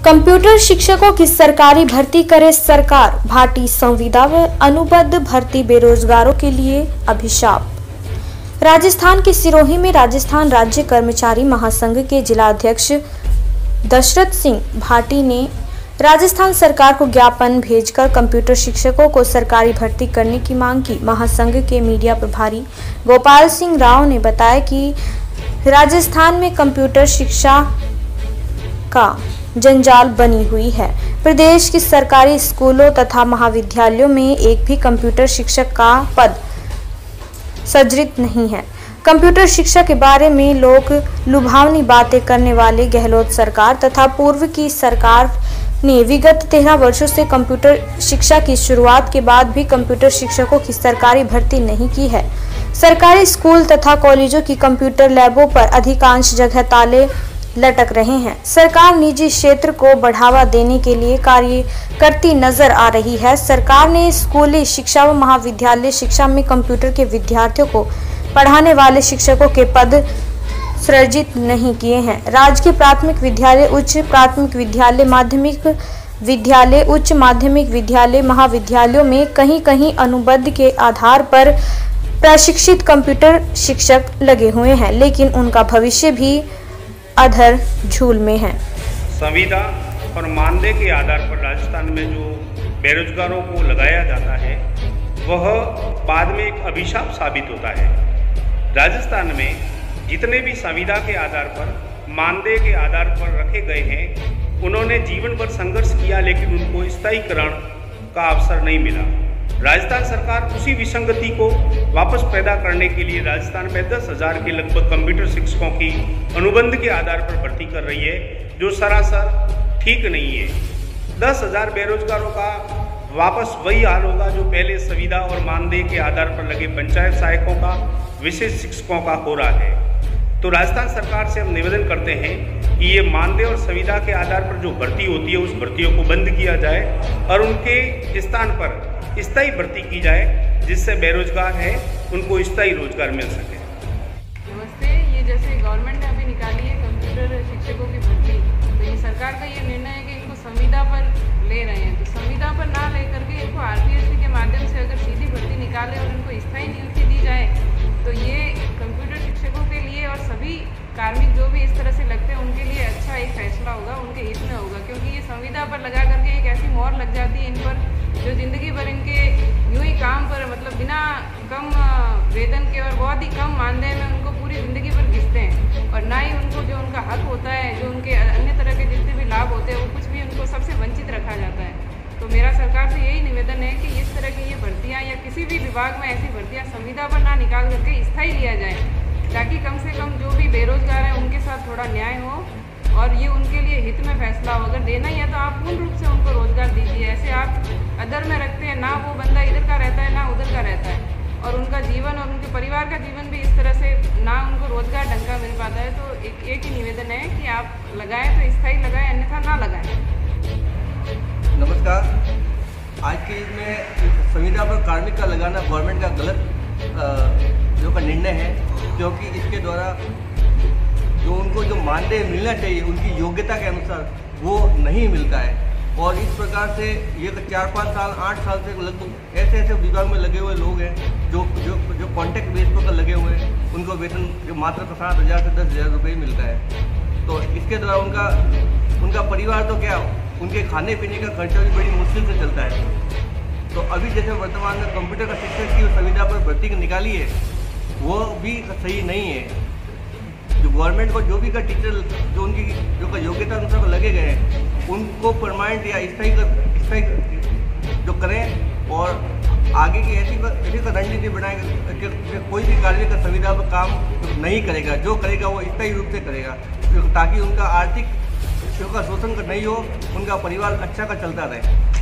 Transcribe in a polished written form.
Computer शिक्षकों की सरकारी भर्ती करे सरकार, भाटी संविदा व अनुबंध भर्ती बेरोजगारों के लिए अभिशाप। राजस्थान के सिरोही में राजस्थान राज्य कर्मचारी महासंघ के जिलाध्यक्ष दशरथ सिंह भाटी ने राजस्थान सरकार को ज्ञापन भेजकर कंप्यूटर शिक्षकों को सरकारी भर्ती करने की मांग की। महासंघ के मीडिया प्रभारी गोपाल सिंह राव ने बताया कि राजस्थान में कंप्यूटर शिक्षा का जंजाल बनी हुई है। प्रदेश के सरकारी स्कूलों तथा महाविद्यालयों में एक भी कंप्यूटर शिक्षक का पद सृजित नहीं है। कंप्यूटर शिक्षा के बारे में लोग लुभावनी बातें करने वाले गहलोत सरकार तथा पूर्व की सरकार ने विगत 13 वर्षों से कंप्यूटर शिक्षा की शुरुआत के बाद भी कंप्यूटर शिक्षकों की सरकारी भर्ती नहीं की है। सरकारी स्कूल तथा कॉलेजों की कंप्यूटर लैबों पर अधिकांश जगह ताले लटक रहे हैं। सरकार निजी क्षेत्र को बढ़ावा देने के लिए कार्य करती नजर आ रही है। सरकार ने स्कूली शिक्षा व महाविद्यालय शिक्षा में कंप्यूटर के विद्यार्थियों को पढ़ाने वाले शिक्षकों के पद सृजित नहीं किए हैं। राजकीय प्राथमिक विद्यालय, उच्च प्राथमिक विद्यालय, माध्यमिक विद्यालय, उच्च माध्यमिक विद्यालय, महाविद्यालयों में कहीं कहीं अनुबंध के आधार पर प्रशिक्षित कंप्यूटर शिक्षक लगे हुए हैं, लेकिन उनका भविष्य भी अधर झूल में है। संविदा और मानदेय के आधार पर राजस्थान में जो बेरोजगारों को लगाया जाता है वह बाद में एक अभिशाप साबित होता है। राजस्थान में जितने भी संविदा के आधार पर, मानदेय के आधार पर रखे गए हैं, उन्होंने जीवन भर संघर्ष किया, लेकिन उनको स्थायीकरण का अवसर नहीं मिला। राजस्थान सरकार उसी विसंगति को वापस पैदा करने के लिए राजस्थान में 10,000 के लगभग कंप्यूटर शिक्षकों की अनुबंध के आधार पर भर्ती कर रही है, जो सरासर ठीक नहीं है। 10,000 बेरोजगारों का वापस वही हाल होगा जो पहले संविदा और मानदेय के आधार पर लगे पंचायत सहायकों का, विशेष शिक्षकों का हो रहा है। तो राजस्थान सरकार से हम निवेदन करते हैं कि ये मानदेय और संविदा के आधार पर जो भर्ती होती है उस भर्तियों को बंद किया जाए और उनके स्थान पर स्थायी भर्ती की जाए, जिससे बेरोजगार है उनको स्थायी रोजगार मिल सके। नमस्ते। ये जैसे गवर्नमेंट ने अभी निकाली है कंप्यूटर शिक्षकों की भर्ती, तो ये सरकार का ये निर्णय है कि इनको संविदा पर ले रहे हैं। तो संविदा पर ना ले करके इनको आरपीएससी के माध्यम से अगर सीधी भर्ती निकाले और इनको स्थायी नियुक्ति दी जाए तो ये कंप्यूटर शिक्षकों के लिए और सभी कार्मिक जो भी इस तरह से लगते हैं उनके लिए अच्छा एक फैसला होगा, उनके हित में होगा। क्योंकि ये संविदा पर लगा करके एक ऐसी मोहर लग जाती है इन पर, जो ज़िंदगी भर इनके यूं ही काम पर मतलब बिना कम वेतन के और बहुत ही कम मानदेय में उनको पूरी ज़िंदगी भर घिसते हैं, और ना ही उनको जो उनका हक होता है, जो उनके अन्य तरह के जितने भी लाभ होते हैं, वो कुछ भी उनको सबसे वंचित रखा जाता है। तो मेरा सरकार से यही निवेदन है कि इस तरह की ये भर्तियाँ या किसी भी विभाग में ऐसी भर्तियाँ संविदा पर ना निकाल करके स्थायी लिया जाए, ताकि कम से कम जो भी बेरोजगार हैं उनके साथ थोड़ा न्याय हो और ये उनके लिए हित में फैसला हो। अगर देना ही है तो आप पूर्ण रूप से उनको रोजगार दीजिए। ऐसे आप अदर में रखते हैं, ना वो बंदा इधर का रहता है ना उधर का रहता है, और उनका जीवन और उनके परिवार का जीवन भी इस तरह से ना उनको रोजगार ढंग का मिल पाता है। तो एक ही निवेदन है कि आप लगाएं तो स्थायी लगाएं, अन्यथा ना लगाएं। नमस्कार। आज के युग में संविदा पर कार्मिक का लगाना गवर्नमेंट का गलत जो का निर्णय है, क्योंकि इसके द्वारा जो उनको जो मानदेय मिलना चाहिए उनकी योग्यता के अनुसार वो नहीं मिलता है। और इस प्रकार से ये 4-5 साल 8 साल से लगभग ऐसे विभाग में लगे हुए लोग हैं जो कॉन्ट्रैक्ट बेस पर लगे हुए हैं, उनको वेतन जो मात्र 7,000 से 10,000 रुपये ही मिलता है। तो इसके द्वारा उनका परिवार तो क्या, उनके खाने पीने का खर्चा भी बड़ी मुश्किल से चलता है। तो अभी जैसे वर्तमान में कंप्यूटर का शिक्षक की संविदा पर भर्ती निकाली है, वो भी सही नहीं है। जो गवर्नमेंट को जो भी का टीचर जो उनकी जो का योग्यता अनुसार लगे गए हैं, उनको परमानेंट या स्थायी जो करें, और आगे की ऐसी रणनीति बनाए कि कोई भी कार्मिक का संविदा पर काम नहीं करेगा, जो करेगा वो स्थायी रूप से करेगा, ताकि उनका आर्थिक का शोषण नहीं हो, उनका परिवार अच्छा का चलता रहे।